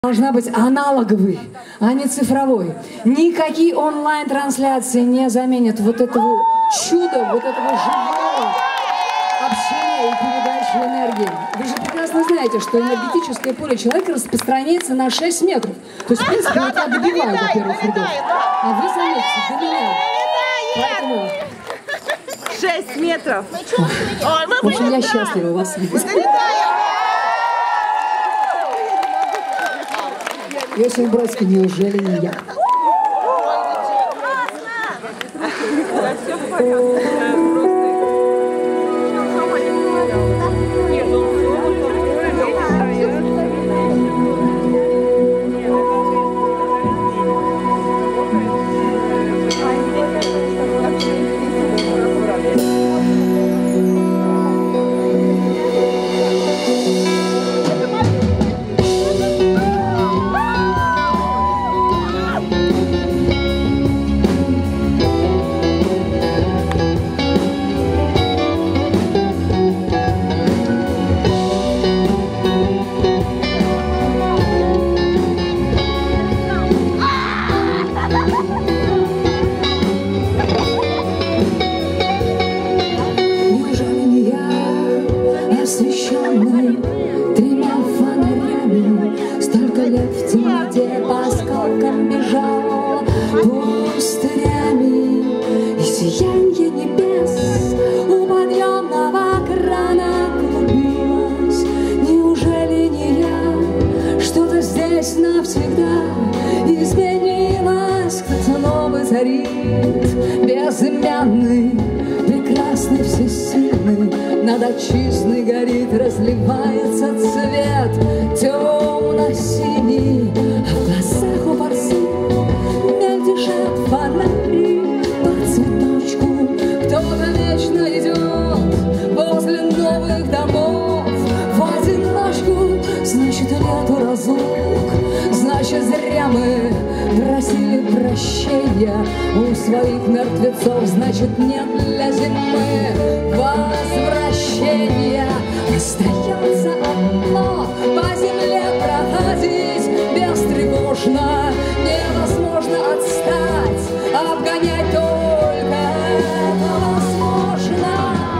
Должна быть аналоговой, а не цифровой. Никакие онлайн-трансляции не заменят вот этого чуда, вот этого живого общения и передачи энергии. Вы же прекрасно знаете, что энергетическое поле человека распространяется на 6 метров. То есть, в принципе, вот я добиваю до первых рядов. А вы, заметьте, до меня. Поэтому... 6 метров. В общем, я счастлива вас видеть. Иосиф Бродский, неужели не я? Освещенный тремя фонарями, столько лет в темноте по осколкам бежал пустырями, и сиянье небес у подъемного крана клубилось. Неужели не я? Что-то здесь навсегда изменилось. Кто-то новый царит, безымянный, прекрасный, всесильный. Над отчизной горит, разливается цвет темно-синий, а в глазах у борцов мельтешат фонари по цветочку. Кто-то вечно идет возле новых домов в одиночку. Значит, нету разлук, значит, зря мы просили прощения у своих мертвецов. Значит, нет для зимы возвращения. Остается одно — по земле проходить бестревожно. Невозможно отстать, обгонять только это возможно.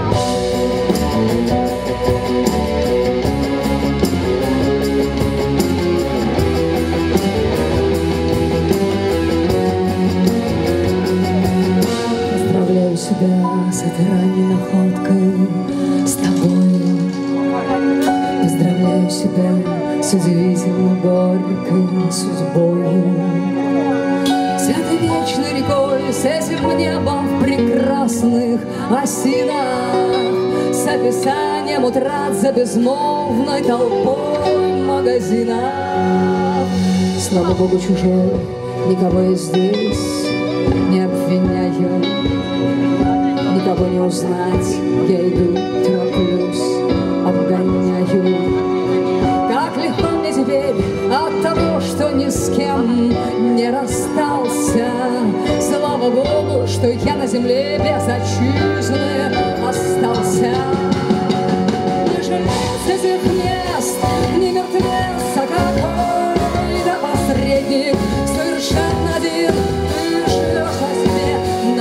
Поздравляю себя с этой ранней находкой, с тобою. Поздравляю себя с удивительно горькой судьбой, с этой вечной рекой, с этим небом в прекрасных осинах, с описанием утрат за безмолвной толпой магазинов. Слава Богу, чужой, никого я здесь не обвиняю, никого не узнать, я иду, тороплюсь, обгоняю. Как легко мне теперь от того, что ни с кем не расстался. Слава Богу, что я на земле без отчизны остался. Не жалею этих мест, не мертвец, а какой-то посредник, совершенно один. Ты живешь во себе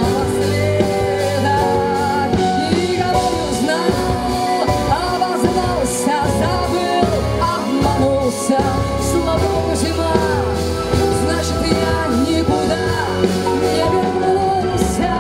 напоследок, никого не узнал, обознался, забыл, обманулся. Слава Богу, зима, значит, я никуда не вернулся.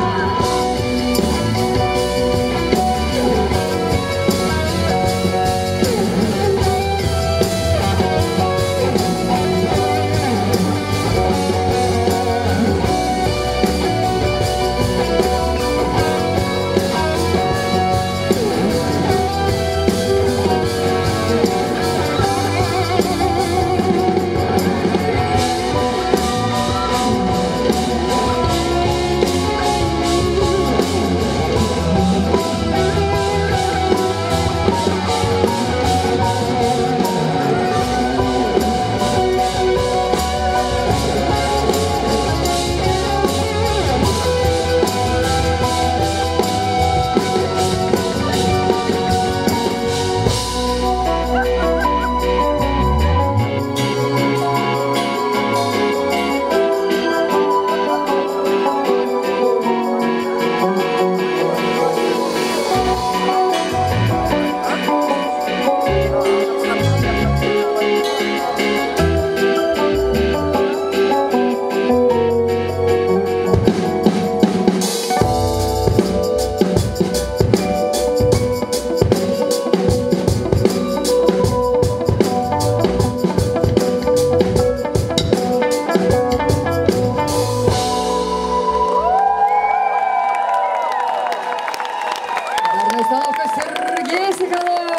Постановка Сергей Соколов.